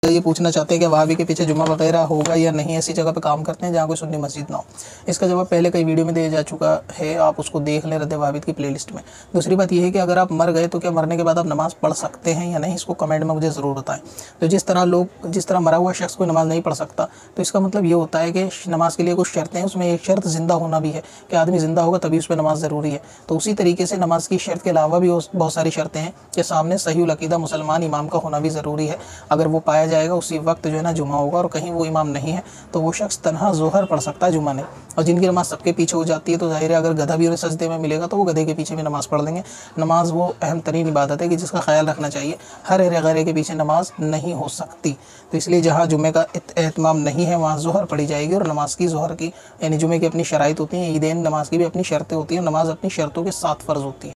ये पूछना चाहते हैं कि वहाबी के पीछे जुमा वगैरह होगा या नहीं, ऐसी जगह पे काम करते हैं जहाँ कोई सुन्नी मस्जिद ना हो। इसका जवाब पहले कई वीडियो में दिया जा चुका है, आप उसको देख लें रद्द वहाबीत की प्लेलिस्ट में। दूसरी बात यह है कि अगर आप मर गए तो क्या मरने के बाद आप नमाज़ पढ़ सकते हैं या नहीं, इसको कमेंट में मुझे ज़रूर बताएं। तो जिस तरह मरा हुआ शख्स कोई नमाज़ नहीं पढ़ सकता, तो इसका मतलब ये होता है कि नमाज़ के लिए कुछ शर्तें हैं, उसमें एक शर्त ज़िंदा होना भी है कि आदमी ज़िंदा होगा तभी उस पर नमाज़ ज़रूरी है। तो उसी तरीके से नमाज़ की शर्त के अलावा भी बहुत सारी शर्तें हैं कि सामने सही अक़ीदा मुसलमान इमाम का होना भी ज़रूरी है। अगर वो पाया जाएगा उसी वक्त जो है ना जुमा होगा, और कहीं वो इमाम नहीं है तो वो शख्स तन्हा ज़ोहर पढ़ सकता है, जुमा नहीं। और जिनकी नमाज़ सबके पीछे हो जाती है तो ज़ाहिर है अगर गधा भी उन्हें सजदे में मिलेगा तो वो गधे के पीछे भी नमाज़ पढ़ लेंगे। नमाज वो अहम तरीन इबादत है कि जिसका ख्याल रखना चाहिए, हर गैर के पीछे नमाज नहीं हो सकती। तो इसलिए जहाँ जुमे का एहतमाम नहीं है वहाँ ज़ोहर पढ़ी जाएगी। और नमाज की ज़ोहर की यानी जुमे की अपनी शराइत होती हैं, ईदैन नमाज की भी अपनी शर्तें होती हैं, नमाज अपनी शर्तों के साथ फ़र्ज़ होती है।